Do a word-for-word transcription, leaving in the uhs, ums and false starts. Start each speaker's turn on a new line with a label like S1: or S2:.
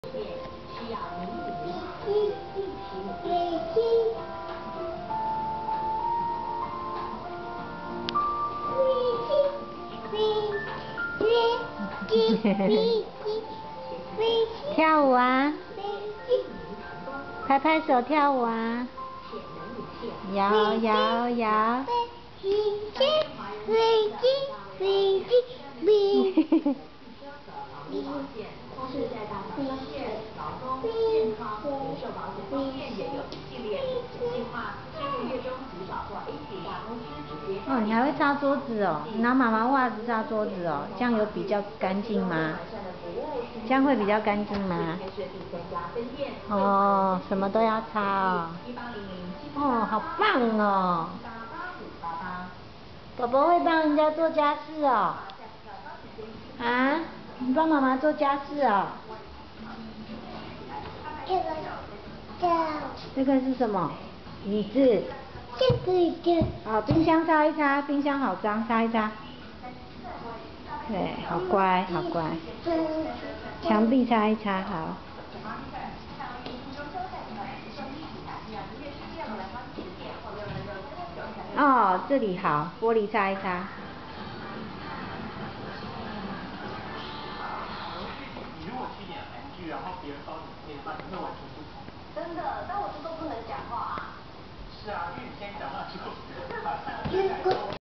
S1: 需要你一起一起。
S2: 跳舞啊！拍拍手跳舞啊！摇摇摇！
S1: 飞机飞机飞机飞机。同时在大小商业、劳工、健康、人寿保险方面也有一系列计划，希望月中极少或 A 级大公司直接。
S2: 哦，你还会擦桌子哦？拿妈妈袜子擦桌子哦，这样有比较干净吗？这样会比较干净吗？哦，什么都要擦哦。哦，好棒哦！宝宝会帮人家做家事哦。啊？你帮妈妈做家事哦？
S1: 这个这
S2: 这个是什么？椅子。
S1: 这个椅子。
S2: 哦，冰箱擦一擦，冰箱好脏，擦一擦。对，好乖，好乖。墙壁擦一擦，好。哦，这里好，玻璃擦一擦。
S3: 你如果去演韩剧，然后别人帮你配的话，你会完全不同。
S4: 真的，但我这都不能讲话啊。
S3: 是啊，因为你现在讲话之后。